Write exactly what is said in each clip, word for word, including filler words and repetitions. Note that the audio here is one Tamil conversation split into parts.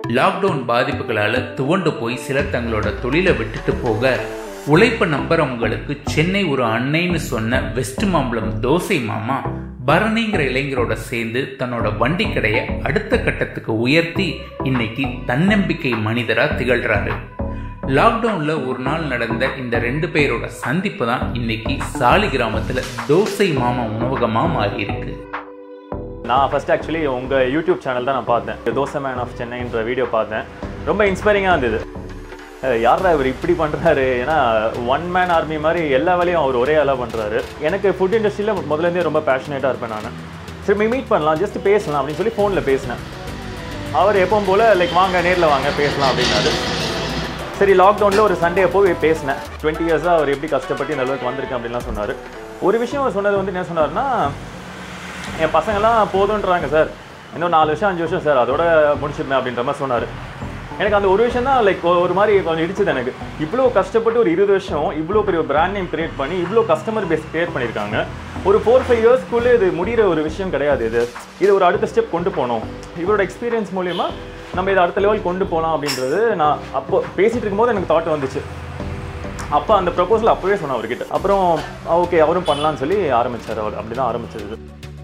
லாக்டவுன் பாதிப்புகளால் துவண்டு போய் சிலர் தங்களோட தொழிலை விட்டுட்டு போக உழைப்ப நம்புறவங்களுக்கு சென்னை ஒரு அன்னைன்னு சொன்ன வெஸ்ட் மாம்பலம் தோசை மாமா பரணிங்கிற இளைஞரோட சேர்ந்து தன்னோட வண்டி கடையை அடுத்த கட்டத்துக்கு உயர்த்தி இன்னைக்கு தன்னம்பிக்கை மனிதரா திகழ்றாரு. லாக்டவுன்ல ஒரு நாள் நடந்த இந்த ரெண்டு பேரோட சந்திப்பு தான் இன்னைக்கு சாலி கிராமத்துல தோசை மாமா உணவகமா மாறி இருக்கு. நான் ஃபர்ஸ்ட் ஆக்சுவலி உங்கள் யூடியூப் சேனல் தான் நான் பார்த்தேன். தோசை மேன் ஆஃப் சென்னைன்ற வீடியோ பார்த்தேன். ரொம்ப இன்ஸ்பைரிங்காக இருந்தது. யாரா இவர் இப்படி பண்ணுறாரு, ஏன்னா ஒன் மேன் ஆர்மி மாதிரி எல்லா வேலையும் அவர் ஒரே ஆளாக பண்ணுறாரு. எனக்கு ஃபுட் இண்டஸ்ட்ரியில் முதலேருந்தே ரொம்ப பேஷனேட்டாக இருப்பேன் நான். சரி மீட் பண்ணலாம், ஜஸ்ட் பேசலாம் அப்படின்னு சொல்லி ஃபோனில் பேசினேன். அவர் எப்பவும் போல் லைக் வாங்க நேரில் வாங்க பேசலாம் அப்படின்னாரு. சரி லாக்டவுனில் ஒரு சண்டே போய் பேசினேன். டுவெண்ட்டி இயர்ஸாக அவர் எப்படி கஷ்டப்பட்டு இந்த அளவுக்கு வந்திருக்கேன் அப்படின்லாம் சொன்னார். ஒரு விஷயம் அவர் சொன்னது வந்து என்ன சொன்னார்னா, என் பசங்கள்லாம் போதுன்றாங்க சார், இன்னும் நாலு வருஷம் அஞ்சு வருஷம் சார் அதோட முடிச்சிருந்தேன் அப்படின்ற மாதிரி சொன்னார். எனக்கு அந்த ஒரு விஷயம் தான் லைக் ஒரு மாதிரி கொஞ்சம் இடிச்சது எனக்கு. இவ்வளோ கஷ்டப்பட்டு ஒரு இருபது வருஷம் இவ்வளோ பெரிய ஒரு பிராண்ட் நேம் கிரியேட் பண்ணி இவ்வளோ கஸ்டமர் பேஸ் கிரியேட் பண்ணியிருக்காங்க. ஒரு ஃபோர் ஃபைவ் இயர்ஸ்க்குள்ளே இது முடிகிற ஒரு விஷயம் கிடையாது. இது இது ஒரு அடுத்த ஸ்டெப் கொண்டு போகணும். இவரோட எக்ஸ்பீரியன்ஸ் மூலிமா நம்ம இதை அடுத்த லெவல் கொண்டு போகலாம் அப்படின்றது நான் அப்போ பேசிகிட்டு இருக்கும்போது எனக்கு தாட் வந்துச்சு. அப்போ அந்த ப்ரப்போசல் அப்போவே சொன்னேன் அவர்கிட்ட. அப்புறம் ஓகே அவரும் பண்ணலான்னு சொல்லி ஆரம்பித்தார். அவர் அப்படி தான் ஆரம்பிச்சது.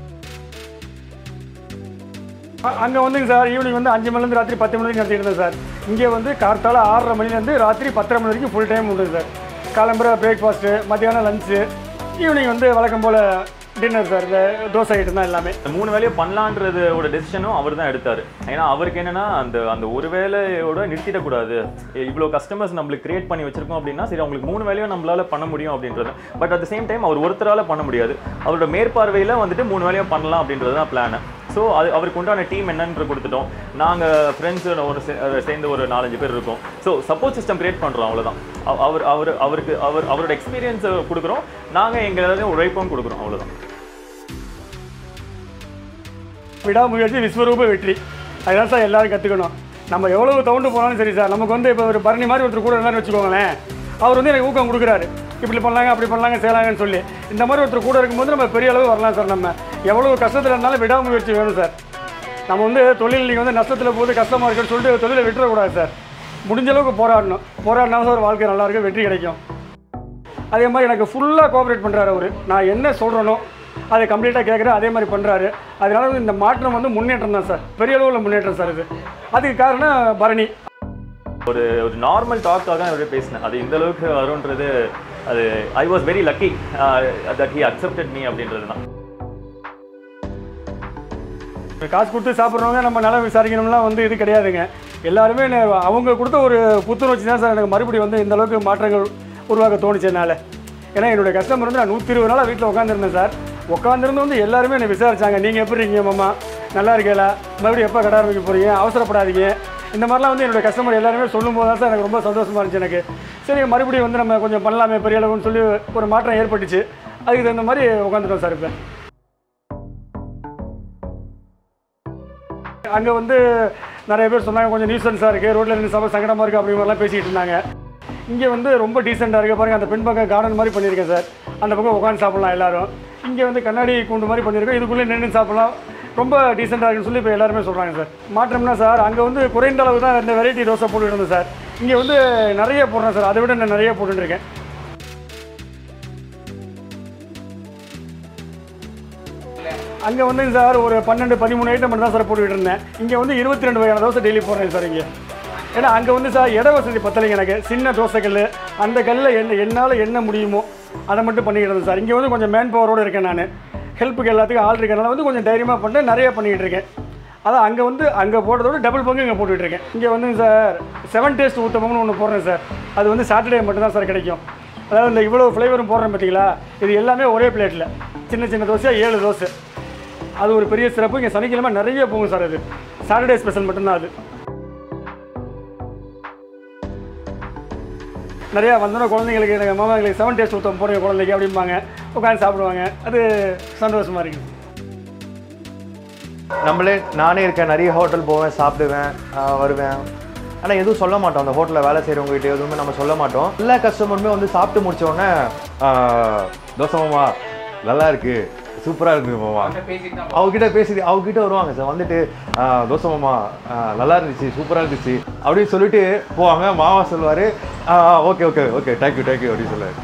அங்கே வந்துங்க சார் ஈவினிங் வந்து அஞ்சு மணிலேருந்து ராத்திரி பத்து மணி வரைக்கும் நடத்திட்டு இருந்தேன் சார். இங்கே வந்து கார்த்தால ஆறரை மணிலேருந்து ராத்திரி பத்தரை மணி வரைக்கும் ஃபுல் டைம் உண்டு சார். காலம்புற பிரேக்ஃபாஸ்ட்டு, மத்தியானம் லஞ்சு, ஈவினிங் வந்து வழக்கம் போல் டின்னர் சார். இந்த தோசை ஐட்டம் தான் எல்லாமே. மூணு வேலையும் பண்ணலான்றதோட டெசிஷனும் அவர் தான் எடுத்தார். ஏன்னா அவருக்கு என்னென்னா அந்த அந்த ஒரு வேலையோட நிறுத்திடக்கூடாது. இவ்வளோ கஸ்டமர்ஸ் நம்மளுக்கு கிரியேட் பண்ணி வச்சிருக்கோம் அப்படின்னா சரி அவங்களுக்கு மூணு வேலையும் நம்மளால் பண்ண முடியும் அப்படின்றது. But at the same time அவர் ஒருத்தரால் பண்ண முடியாது. அவரோட மேற்பார்வையில் வந்துட்டு மூணு வேலையும் பண்ணலாம் அப்படின்றது தான் பிளான். ஸோ அது அவருக்கு உண்டான டீம் என்னன்னு கொடுத்துட்டோம். நாங்கள் ஃப்ரெண்ட்ஸு ஒரு சேர்ந்து ஒரு நாலஞ்சு பேர் இருக்கோம். ஸோ சப்போர்ட் சிஸ்டம் கிரியேட் பண்ணுறோம், அவ்வளோதான். அவர் அவர் அவருக்கு அவர் அவரோட எக்ஸ்பீரியன்ஸை கொடுக்குறோம், நாங்கள் எங்கள் எல்லாத்தையும் உழைப்பும் கொடுக்குறோம், அவ்வளோதான். விடாமுயற்சி விஸ்வரூப வெற்றி, அதுதான் சார் எல்லோரும் கற்றுக்கணும். நம்ம எவ்வளவு தவுண்டு போனாலும் சரி சார், நமக்கு வந்து இப்போ ஒரு பரணி மாதிரி ஒருத்தர் கூட இருந்தாலும் வச்சுக்கோங்களேன், அவர் வந்து எனக்கு ஊக்கம் கொடுக்குறாரு. இப்படி பண்ணலாங்க அப்படி பண்ணலாங்க செய்யலாங்கன்னு சொல்லி இந்த மாதிரி ஒருத்தர் கூட இருக்கும்போது நம்ம பெரிய அளவு வரலாம் சார். நம்ம எவ்வளோ கஷ்டத்தில் இருந்தாலும் விடாமுயற்சி வேணும் சார். நம்ம வந்து தொழில் நீங்கள் வந்து நஷ்டத்தில் போது கஷ்டமாக இருக்குன்னு சொல்லிட்டு தொழிலை விட்டுறக்கூடாது சார். முடிஞ்ச அளவுக்கு போராடணும். போராடினா சார் வாழ்க்கை நல்லாயிருக்கும், வெற்றி கிடைக்கும். அதே மாதிரி எனக்கு ஃபுல்லாக கோஆப்ரேட் பண்ணுறாரு அவர். நான் என்ன சொல்கிறேனோ அதை கம்ப்ளீட்டாக கேட்குறேன், அதே மாதிரி பண்ணுறாரு. அதனால வந்து இந்த மாற்றம் வந்து முன்னேற்றம் தான் சார், பெரிய அளவில் முன்னேற்றம் சார். இது அதுக்கு காரணம் பரணி. ஒரு ஒரு நார்மல் டாக்காக தான் எப்படி பேசினேன். அது இந்த அளவுக்கு வரும்ன்றது அது I was very lucky that he accepted me அப்படின்றது தான். காசு கொடுத்து சாப்பிட்றவங்க நம்ம நலம் விசாரிக்கணும்லாம் வந்து இது கிடையாதுங்க. எல்லாருமே அவங்க கொடுத்த ஒரு புத்துணர்ச்சி தான் சார் எனக்கு மறுபடியும் வந்து இந்த அளவுக்கு மாற்றங்கள் உருவாக்க தோணுச்சு என்னால். ஏன்னா என்னுடைய கஸ்டமர் வந்து நான் நூற்றி இருபது நாளாக வீட்டில் உட்காந்துருந்தேன் சார். உட்காந்துருந்து வந்து எல்லாருமே என்னை விசாரிச்சாங்க, நீங்கள் எப்படி இருக்கீங்க மாமா, நல்லா இருக்கீங்களா, மறுபடியும் எப்போ கடை ஆரம்பிக்க போகிறீங்க, அவசரப்படாதீங்க. இந்த மாதிரிலாம் வந்து என்னுடைய கஸ்டமர் எல்லாருமே சொல்லும் போது தான் சார் எனக்கு ரொம்ப சந்தோஷமாக இருந்துச்சு எனக்கு. சரி மறுபடியும் வந்து நம்ம கொஞ்சம் பண்ணலாமே பெரிய அளவுன்னு சொல்லி ஒரு மாற்றம் ஏற்பட்டுச்சு. அதுக்கு தகுந்த மாதிரி உட்காந்துட்டோம் சார். இப்போ அங்கே வந்து நிறைய பேர் சொன்னாங்க கொஞ்சம் நியூசன்ஸாக இருக்குது, ரோட்டில் இருந்து சபை சங்கடமாக இருக்குது அப்படி மாதிரிலாம் பேசிக்கிட்டு இருந்தாங்க. இங்கே வந்து ரொம்ப டீசெண்டாக இருக்குது பாருங்கள். அந்த பெண் பக்கம் கார்டன் மாதிரி பண்ணியிருக்கேன் சார். அந்த பக்கம் உட்காந்து சாப்பிட்லாம் எல்லோரும். இங்கே வந்து கண்ணாடி கூண்டு மாதிரி பண்ணியிருக்கோம், இதுக்குள்ளே நின்று சாப்பிட்லாம், ரொம்ப டீசெண்டாக இருக்குன்னு சொல்லி இப்போ எல்லாருமே சொல்கிறாங்க சார். மாற்றம்னா சார் அங்கே வந்து குறைந்த அளவு தான் இந்த வெரைட்டி தோசை போட்டுக்கிட்டு இருந்தேன் சார். இங்கே வந்து நிறைய போடுறேன் சார், அதை விட நான் நிறைய போட்டுருக்கேன். அங்கே வந்து சார் ஒரு பன்னெண்டு பதிமூணு ஐட்டம் மட்டும் தான் சார் போட்டுக்கிட்டு இருந்தேன். இங்கே வந்து இருபத்தி ரெண்டு வகையான தோசை டெய்லி போடுறேன் சார் இங்கே. ஏன்னா அங்கே வந்து சார் இட வசதி பத்தலைங்க எனக்கு. சின்ன தோசைக்கல், அந்த கல்லில் என்ன என்னால் என்ன முடியுமோ அதை மட்டும் பண்ணிக்கிட்டு இருந்தேன் சார். இங்கே வந்து கொஞ்சம் மேன் பவரோடு இருக்கேன் நான். ஹெல்ப்புக்கு எல்லாத்துக்கும் ஆள் இருக்கிறனால வந்து கொஞ்சம் தைரியமாக பண்ணிட்டு நிறைய பண்ணிக்கிட்டு இருக்கேன். அதான் அங்கே வந்து அங்கே போடுறதோட டபுள் பங்கு இங்கே போட்டுக்கிட்டு இருக்கேன். இங்கே வந்து சார் செவன் டேஸ்ட் ஊற்றமும்னு ஒன்று போடுறேன் சார். அது வந்து சாட்டர்டே மட்டும்தான் சார் கிடைக்கும். அதாவது இந்த இவ்வளோ ஃப்ளேவரும் போடுறேன் பார்த்தீங்களா, இது எல்லாமே ஒரே பிளேட்டில் சின்ன சின்ன தோசையாக ஏழு தோசை. அது ஒரு பெரிய சிறப்பு. இங்கே சனிக்கிழமை நிறைய போகும் சார். அது சாட்டர்டே ஸ்பெஷல் மட்டும்தான். அது நிறையா வந்தோன்னா குழந்தைங்களுக்கு எங்கள் மாமாங்களுக்கு செவன் டேஸ்ட் ஊற்றம் போடுங்க குழந்தைக்கு அப்படிம்பாங்க, உட்காந்து சாப்பிடுவாங்க. அது சந்தோஷமாக இருக்குது. நம்மளே நானே இருக்கேன், நிறைய ஹோட்டல் போவேன், சாப்பிடுவேன், வருவேன். ஆனால் எதுவும் சொல்ல மாட்டோம். அந்த ஹோட்டலில் வேலை செய்கிறவங்ககிட்ட எதுவுமே நம்ம சொல்ல மாட்டோம். எல்லா கஸ்டமருமே வந்து சாப்பிட்டு முடித்தோடனே தோசை மாமா நல்லா இருக்குது, சூப்பராக இருக்குது மாமா. அவகிட்ட பேசி அவகிட்ட வருவாங்க சார், வந்துட்டு தோசை மாமா நல்லா இருந்துச்சு, சூப்பராக இருந்துச்சு அப்படின்னு சொல்லிட்டு போவாங்க. மாமா சொல்லுவார் okay okay okay thank you thank you அப்படின்னு சொல்லுவார்.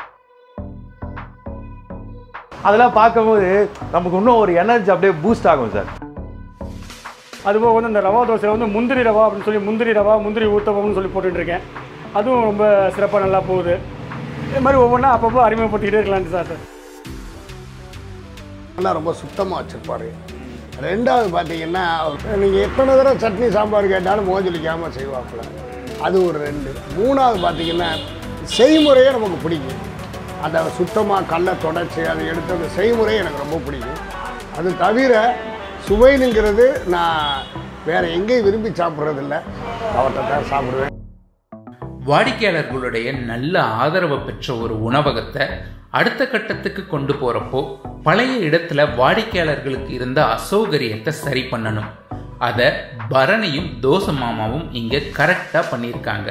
அதெல்லாம் பார்க்கும்போது நமக்கு இன்னும் ஒரு எனர்ஜி அப்படியே பூஸ்ட் ஆகும் சார். அதுபோக வந்து இந்த ரவா தோசையில் வந்து முந்திரி ரவா அப்படின்னு சொல்லி முந்திரி ரவா முந்திரி ஊத்தப்பம்னு சொல்லி போட்டுட்ருக்கேன். அதுவும் ரொம்ப சிறப்பாக நல்லா போகுது. இது மாதிரி ஒவ்வொன்றா அப்பப்போ அறிமுகப்படுத்திக்கிட்டே இருக்கலான்ட்டு சார் சார் நல்லா ரொம்ப சுத்தமாக வச்சுருப்பாரு. ரெண்டாவது பார்த்தீங்கன்னா நீங்கள் எத்தனை தடவை சட்னி சாம்பார் கேட்டாலும் மோஜலிக்காமல் செய்வாப்புல, அது ஒரு ரெண்டு. மூணாவது பார்த்தீங்கன்னா செய்முறையே நமக்கு பிடிக்கும். அதை சுத்தமாக கல்லை தொடச்சி அதை எடுத்து அந்த செய்முறை எனக்கு ரொம்ப பிடிக்கும். அது தவிர சுவைனுங்கிறது நான் வேறு எங்கேயும் விரும்பி சாப்பிட்றதில்ல, அவர்கிட்ட தான் சாப்பிடுவேன். வாடிக்கையாளர்களுடைய நல்ல ஆதரவை பெற்ற ஒரு உணவகத்தை அடுத்த கட்டத்துக்கு கொண்டு போறப்போ பழைய இடத்துல வாடிக்கையாளர்களுக்கு இருந்த அசௌகரியத்தை சரி பண்ணணும். அதை பரணியும் தோசை மாமாவும் இங்க கரெக்டா பண்ணியிருக்காங்க.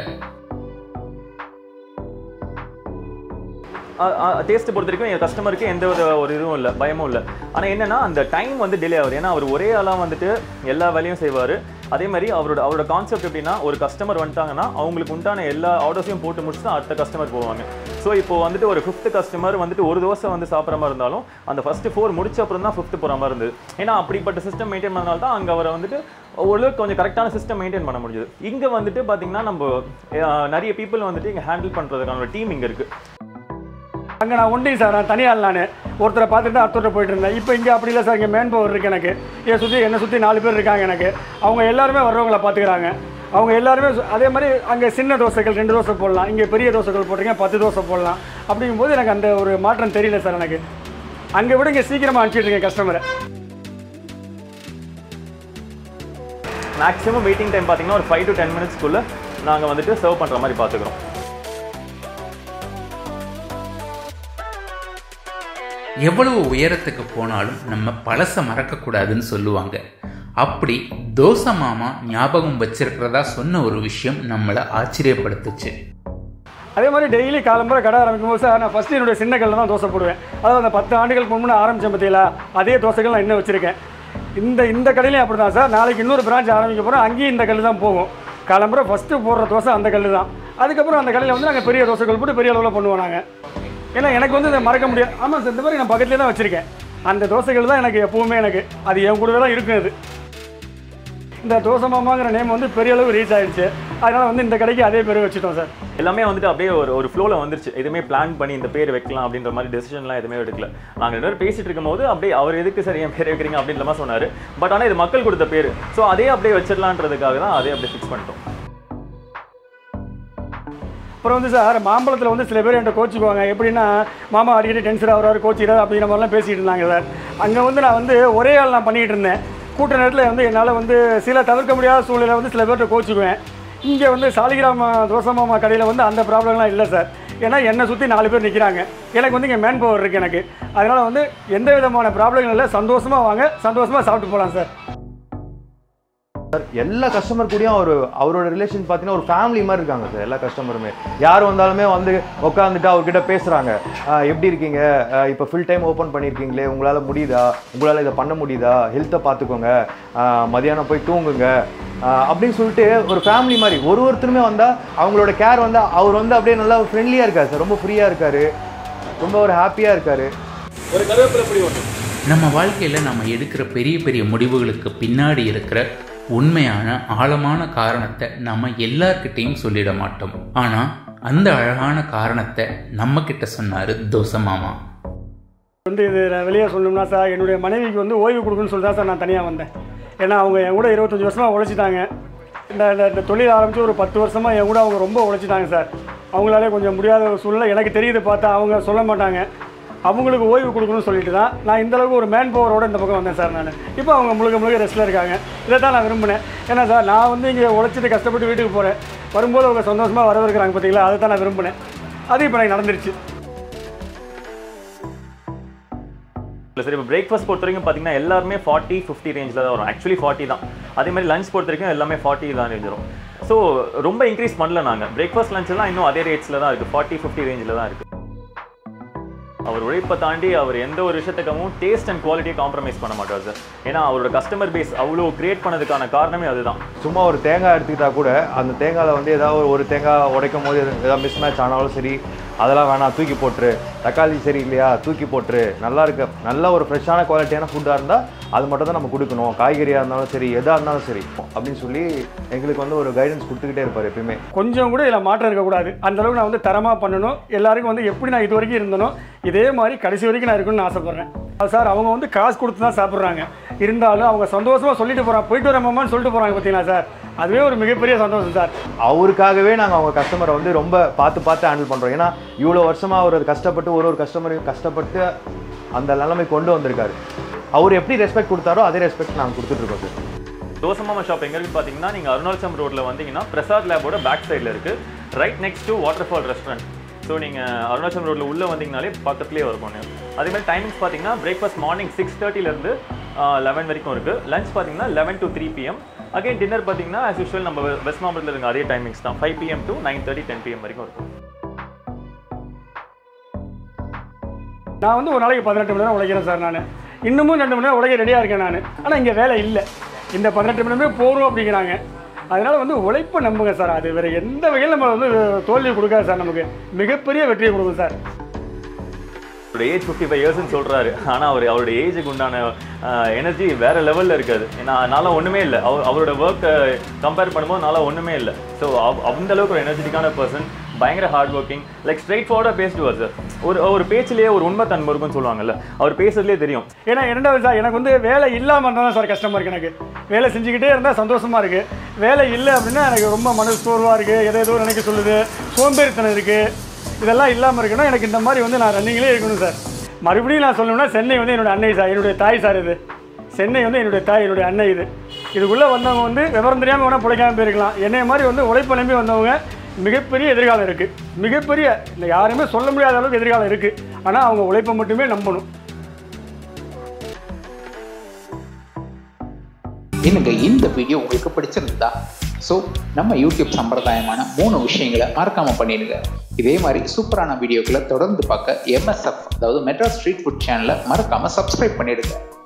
டேஸ்ட்டு பொறுத்த வரைக்கும் என் கஸ்டமருக்கு எந்த ஒரு ஒரு இதுவும் இல்லை, பயமும் இல்லை. ஆனால் என்னென்னா அந்த டைம் வந்து டிலே ஆகுது. ஏன்னா அவர் ஒரே ஆளாக வந்துட்டு எல்லா வேலையும் செய்வார். அதே மாதிரி அவரோட அவரோட கான்செப்ட் எப்படின்னா, ஒரு கஸ்டமர் வந்துட்டாங்கன்னா அவங்களுக்கு உண்டான எல்லா ஆர்டர்ஸையும் போட்டு முடிச்சு தான் அடுத்த கஸ்டமர் போவாங்க. ஸோ இப்போ வந்துட்டு ஒரு ஃபிஃப்த்து கஸ்டமர் வந்துட்டு ஒரு தோசை வந்து சாப்பிட்ற மாதிரி இருந்தாலும் அந்த ஃபஸ்ட்டு ஃபோர் முடிச்ச அப்புறம் தான் ஃபிஃப்த்து போகிற மாதிரி இருந்தது. ஏன்னா அப்படிப்பட்ட சிஸ்டம் மெயின்டைன் பண்ணனால தான் அங்கே அவரை வந்துட்டு ஓரளவுக்கு கொஞ்சம் கரெக்டான சிஸ்டம் மெயின்டைன் பண்ண முடியுது. இங்கே வந்துட்டு பார்த்தீங்கன்னா நம்ம நிறைய பீப்புள் வந்துட்டு இங்கே ஹேண்டில் பண்ணுறதுக்கான ஒரு டீம் இங்கே இருக்குது. அங்கே நான் ஒண்டி சார், நான் தனியால் நான் ஒருத்தரை பார்த்துட்டு அடுத்தவரை போயிட்டு இருந்தேன். இப்போ இங்கே அப்படி இல்லை சார், இங்கே மேன் பவர் இருக்குது எனக்கு. என் சுற்றி என்னை சுற்றி நாலு பேர் இருக்காங்க எனக்கு. அவங்க எல்லாருமே வர்றவங்களை பார்த்துக்கிறாங்க. அவங்க எல்லாருமே அதே மாதிரி அங்கே சின்ன தோசைகள் ரெண்டு தோசை போடலாம், இங்கே பெரிய தோசைகள் போட்டிருக்கேன் பத்து தோசை போடலாம். அப்படிங்கும்போது எனக்கு அந்த ஒரு மாற்றம் தெரியல சார் எனக்கு. அங்கே விட இங்கே சீக்கிரமாக அனுப்பிச்சிட்டு இருக்கேன் கஸ்டமரை. மேக்ஸிமம் வெயிட்டிங் டைம் பார்த்தீங்கன்னா ஒரு ஃபைவ் டு டென் மினிட்ஸ்க்குள்ளே நாங்கள் வந்துட்டு சர்வ் பண்ணுற மாதிரி பார்த்துக்கிறோம். எவ்வளவு உயரத்துக்கு போனாலும் நம்ம பழச மறக்கக்கூடாதுன்னு சொல்லுவாங்க. அப்படி தோசை மாமா ஞாபகம் வச்சிருக்கிறதா சொன்ன ஒரு விஷயம் நம்மளை ஆச்சரியப்படுத்துச்சு. அதே மாதிரி டெய்லி காலம்புற கடை ஆரம்பிக்கும் போது சார், நான் ஃபஸ்ட்டு என்னுடைய சின்ன கல்லில் தான் தோசை போடுவேன். அதாவது அந்த பத்து ஆண்டுகளுக்கு முன்னே ஆரம்பித்தேன் பார்த்தீங்களா, அதே தோசைகள் நான் இன்னும் வச்சுருக்கேன். இந்த இந்த கடையிலையும் அப்படி தான் சார். நாளைக்கு இன்னொரு பிரான்ச் ஆரம்பிக்க போகிறோம், அங்கேயும் இந்த கல் தான் போகும். காலம்புற ஃபஸ்ட்டு போடுற தோசை அந்த கல் தான். அதுக்கப்புறம் அந்த கடையில் வந்து நாங்கள் பெரிய தோசைகள் போட்டு பெரிய அளவில் பண்ணுவோம் நாங்கள். ஏன்னா எனக்கு வந்து இதை மறக்க முடியாது. ஆமாம் சார், இந்த மாதிரி நான் பக்கத்துலேயே தான் வச்சுருக்கேன். அந்த தோசைகள் தான் எனக்கு எப்போவுமே எனக்கு அது என் கூடவே தான் இருக்கும். அது இந்த தோசை மாமாங்கிற நேம் வந்து பெரிய அளவு ரீச் ஆகிடுச்சு. அதனால் வந்து இந்த கடைக்கு அதே பேர் வச்சுட்டோம் சார். எல்லாமே வந்துட்டு அப்படியே ஒரு ஒரு ஃப்ளோவில் வந்துருச்சு. எதுவுமே பிளான் பண்ணி இந்த பேர் வைக்கலாம் அப்படின்ற மாதிரி டெசிஷன்லாம் எதுவுமே எடுக்கல. நாங்கள் ரெண்டு பேரும் பேசிகிட்டு இருக்கும்போது அப்படியே அவர் எதுக்கு சார் என் பேர் வைக்கிறீங்க அப்படின்ற மாதிரி சொன்னார். பட் ஆனால் இது மக்கள் கொடுத்த பேர், ஸோ அதே அப்படியே வச்சிடலான்றதுக்காக தான் அதே அப்படியே ஃபிக்ஸ் பண்ணிட்டோம். அப்புறம் வந்து சார், மாம்பழத்தில் வந்து சில பேர் என்கிட்ட கோச்சிக்குவாங்க. எப்படின்னா, மாமா அடிக்கடி டென்ஷன் ஆகிறாரு, கோச்சிக்கிறார் அப்படிங்கிற மாதிரிலாம் பேசிகிட்டு இருந்தாங்க சார். அங்கே வந்து நான் வந்து ஒரே ஆள் நான் பண்ணிகிட்டு இருந்தேன். கூட்ட நேரத்தில் வந்து என்னால் வந்து சில தவிர்க்க முடியாத சூழ்நிலை வந்து சில பேர்கிட்ட கோச்சிக்குவேன். இங்கே வந்து சாலிகிராம தோசை மாமா கடையில் வந்து அந்த ப்ராப்ளம்லாம் இல்லை சார். ஏன்னா என்னை சுற்றி நாலு பேர் நிற்கிறாங்க. எனக்கு வந்து இங்கே மேன் பவர் இருக்குது எனக்கு. அதனால் வந்து எந்த விதமான ப்ராப்ளங்களும் இல்லை. சந்தோஷமாக வாங்க, சந்தோஷமாக சாப்பிட்டு போகலாம் சார். சார் எல்லா கஸ்டமர் கூடயும் ஒரு அவரோட ரிலேஷன் பார்த்தீங்கன்னா ஒரு ஃபேமிலி மாதிரி இருக்காங்க சார். எல்லா கஸ்டமருமே யார் வந்தாலுமே வந்து உட்காந்துட்டு அவர்கிட்ட பேசுகிறாங்க. எப்படி இருக்கீங்க, இப்போ ஃபுல் டைம் ஓப்பன் பண்ணியிருக்கீங்களே, உங்களால் முடியுதா, உங்களால் இதை பண்ண முடியுதா, ஹெல்த்தை பார்த்துக்கோங்க, மதியானம் போய் தூங்குங்க அப்படின்னு சொல்லிட்டு ஒரு ஃபேமிலி மாதிரி ஒரு ஒருத்தருமே வந்தால் அவங்களோட கேர் வந்து அவர் வந்து அப்படியே நல்லா ஃப்ரெண்ட்லியாக இருக்கார் சார். ரொம்ப ஃப்ரீயாக இருக்கார், ரொம்ப ஒரு ஹாப்பியாக இருக்கார். ஒரு கருவேப்பிலை பொடி ஒன்று. நம்ம வாழ்க்கையில் நம்ம எடுக்கிற பெரிய பெரிய முடிவுகளுக்கு பின்னாடி இருக்கிற உண்மையான ஆழமான காரணத்தை நம்ம எல்லார்கிட்டையும் சொல்லிட மாட்டோம். ஆனா அந்த அழகான காரணத்தை நம்ம கிட்ட சொன்னாரு தோசை மாமா. வந்து இது வெளியே சொல்லணும்னா சார், என்னுடைய மனைவிக்கு வந்து ஓய்வு கொடுக்குன்னு சொல்லி தான் சார் நான் தனியாக வந்தேன். ஏன்னா அவங்க என் கூட இருபத்தஞ்சி வருஷமாக உழைச்சிட்டாங்க. இந்த இந்த தொழில் ஆரம்பித்து ஒரு பத்து வருஷமாக என் கூட அவங்க ரொம்ப உழைச்சிட்டாங்க சார். அவங்களாலே கொஞ்சம் முடியாத ஒரு சூழ்நிலை எனக்கு தெரியுது, பார்த்தா அவங்க சொல்ல மாட்டாங்க. அவங்களுக்கு ஓய்வு கொடுக்கணும்னு சொல்லிட்டு தான் நான் இந்தளவுக்கு ஒரு மேன் பவரோடு இந்த பக்கம் வந்தேன் சார். நான் இப்போ அவங்க முழுக்க முழுக்க ரெஸ்ட்டில் இருக்காங்க. இதை தான் நான் விரும்பினேன். ஏன்னா சார், நான் வந்து இங்கே உழைச்சிட்டு கஷ்டப்பட்டு வீட்டுக்கு போகிறேன், வரும்போது அவங்க சந்தோஷமாக வரவிருக்கிறாங்க பார்த்தீங்களா, அதை தான் நான் விரும்பினேன். அது இப்போ எனக்கு நடந்துருச்சு. இல்லை சார், இப்போ பிரேக்ஃபாஸ்ட் பொறுத்த வரைக்கும் பார்த்தீங்கன்னா எல்லாருமே ஃபார்ட்டி ஃபிஃப்டி ரேஞ்சில் தான் வரும். ஆக்சுவலி ஃபார்ட்டி தான். அதே மாதிரி லஞ்ச் பொறுத்த வரைக்கும் எல்லாமே ஃபார்ட்டி தான் ரேஞ்ச் வரும். ஸோ ரொம்ப இன்க்ரீஸ் பண்ணல நாங்கள். பிரேக்ஃபாஸ்ட் லஞ்ச் எல்லாம் இன்னும் அதே ரேட்ஸில் தான் இருக்குது, ஃபார்ட்டி ஃபிஃப்டி ரேஞ்சில் தான் இருக்குது. அவர் உழைப்பை தாண்டி அவர் எந்த ஒரு விஷயத்துக்காகவும் டேஸ்ட் அண்ட் குவாலிட்டியை காம்ப்ரமைஸ் பண்ண மாட்டார் சார். ஏன்னா அவரோட கஸ்டமர் பேஸ் அவ்வளோ கிரியேட் பண்ணதுக்கான காரணமே அதுதான். சும்மா ஒரு தேங்காய் எடுத்துக்கிட்டா கூட அந்த தேங்காயில் வந்து ஏதாவது ஒரு தேங்காய் உடைக்கும் போது ஏதாவது மிஸ் மேட்ச் ஆனாலும் சரி, அதெல்லாம் வேணாம் தூக்கி போட்டுரு, தக்காளி சரி இல்லையா தூக்கி போட்டுரு, நல்லா இருக்க நல்ல ஒரு ஃப்ரெஷ்ஷான குவாலிட்டியான ஃபுட்டாக இருந்தால் அது மட்டும் தான் நம்ம கொடுக்கணும், காய்கறியாக இருந்தாலும் சரி எதாக இருந்தாலும் சரி அப்படின்னு சொல்லி எங்களுக்கு வந்து ஒரு கைடன்ஸ் கொடுத்துக்கிட்டே இருப்பார் எப்பயுமே. கொஞ்சம் கூட இதில் மாற்றம் இருக்கக்கூடாது, அந்தளவுக்கு நான் வந்து தரமாக பண்ணணும், எல்லாருக்கும் வந்து எப்படி நான் இது வரைக்கும் இருந்தனோ இதே மாதிரி கடைசி வரைக்கும் நான் இருக்கணும்னு ஆசைப்பட்றேன். அது சார் அவங்க வந்து காசு கொடுத்து தான் சாப்பிட்றாங்க, இருந்தாலும் அவங்க சந்தோஷமாக சொல்லிட்டு போகிறாங்க, போயிட்டு வரமான்னு சொல்லிட்டு போகிறாங்க பார்த்தீங்களா சார், அதுவே ஒரு மிகப்பெரிய சந்தோஷம் சார். அவருக்காகவே நாங்கள் அவங்க கஸ்டமரை வந்து ரொம்ப பார்த்து பார்த்து ஹேண்டில் பண்ணுறோம். ஏன்னா இவ்வளோ வருஷமாக அவர் கஷ்டப்பட்டு ஒரு ஒரு கஸ்டமரையும் கஷ்டப்பட்டு அந்த நிலைமை கொண்டு வந்திருக்காரு. அவர் எப்படி ரெஸ்பெக்ட் கொடுத்தாரோ அதே ரெஸ்பெக்ட் நாங்கள் கொடுத்துட்ருக்கோம் சார். தோசை மாமா ஷாப் எங்கே இருக்குன்னு பார்த்தீங்கன்னா, நீங்கள் அருணாச்சலம் ரோட்டில் வந்தீங்கன்னா பிரசாத் லேபோட பேக் சைடில் இருக்குது, right next to waterfall restaurant. So நீங்கள் அருணாச்சலம் ரோட்டில் உள்ளே வந்தீங்கனாலே பக்கத்துலேயே இருக்கும். அதேமாதிரி டைமிங்ஸ் பார்த்தீங்கன்னா பிரேக்ஃபாஸ்ட் மார்னிங் சிக்ஸ் தேர்ட்டிலேருந்து லெவன் வரைக்கும் இருக்குது, லஞ்ச் பார்த்தீங்கன்னா eleven to three PM. Again dinner பார்த்தீங்கன்னா ஆஸ் யூஷுவல் நம்ம வெஸ்ட் மாம்பலத்தில் இருக்க அதே டைமிங்ஸ் தான், five PM to nine thirty ten PM வரைக்கும் இருக்கும். நான் வந்து ஒரு நாளைக்கு பதினெட்டு மணி நேரம் உழைக்கிறேன் சார். நான் இன்னமும் ரெண்டு மணி நேரம் உழைக்க ரெடியாக இருக்கேன் நான். ஆனால் இங்கே வேலை இல்லை, இந்த பதினெட்டு மணி நேரமே போகிறோம் அப்படிங்கிறாங்க. அதனால் வந்து உழைப்பை நம்புங்க சார், அது வேறு எந்த வகையில் நம்ம வந்து தோல்வி கொடுக்காது சார், நமக்கு மிகப்பெரிய வெற்றியை கொடுக்கும் சார். அவரோட ஏஜ் ஃபிஃப்டி ஃபைவ் இயர்ஸ்ன்னு சொல்கிறாரு, ஆனால் அவர் அவருடைய ஏஜுக்கு உண்டான எனர்ஜி வேறு லெவலில் இருக்காது. ஏன்னா நான்லாம் ஒன்றுமே இல்லை, அவர் அவரோட ஒர்க்கை கம்பேர் பண்ணும்போது நான்லாம் ஒன்றுமே இல்லை. ஸோ அந்த அளவுக்கு ஒரு எனர்ஜெட்டிக்கான பர்சன், பயங்கர ஹார்ட் ஒர்க்கிங், லைக் ஸ்ட்ரெயிட் ஃபார்வர்டாக பேசிடுவார் சார். ஒரு ஒரு பேச்சிலேயே ஒரு உண்மை தன்மை இருக்குன்னு சொல்லுவாங்கல்ல, அவர் பேசுறதுலேயே தெரியும். ஏன்னா இரண்டாவது சார் எனக்கு வந்து வேலை இல்லாமல் இருந்தால் தான் சார் கஷ்டமாக இருக்குது. எனக்கு வேலை செஞ்சுக்கிட்டே இருந்தால் சந்தோஷமாக இருக்குது, வேலை இல்லை அப்படின்னா எனக்கு ரொம்ப மனசு சோர்வாக இருக்குது, எதை ஏதோ நினைக்க சொல்லுது, சோம்பேறித்தனம் இருக்குது, இதெல்லாம் இல்லாமல் இருக்குன்னா எனக்கு இந்த மாதிரி வந்து நான் ரன்னிங்லேயே இருக்கணும் சார். மறுபடியும் நான் சொல்லணும்னா சென்னை வந்து என்னோடய அன்னை சார், என்னுடைய தாய் சார். இது சென்னை வந்து என்னுடைய தாய், என்னுடைய அன்னை. இது இதுக்குள்ளே வந்தவங்க வந்து விவரம் தெரியாமல் வேணால் பிழைக்காமல் போயிருக்கலாம். என்னைய மாதிரி வந்து உழைப்பு நம்பி வந்தவங்க மிகப்பெரிய எதிர்காலம் இருக்குது, மிகப்பெரிய இந்த யாருமே சொல்ல முடியாத அளவுக்கு எதிர்காலம் இருக்குது. ஆனால் அவங்க உழைப்பை மட்டுமே நம்பணும். என்னங்க இந்த வீடியோ உங்களுக்கு பிடிச்சிருந்தா, ஸோ நம்ம யூடியூப் சம்பிரதாயமான மூணு விஷயங்களை மறக்காம பண்ணிடுங்க. இதே மாதிரி சூப்பரான வீடியோக்களை தொடர்ந்து பார்க்க எம்எஸ்எஃப் அதாவது மெட்ராஸ் ஸ்ட்ரீட் ஃபுட் சேனலை மறக்காம சப்ஸ்கிரைப் பண்ணிடுங்க.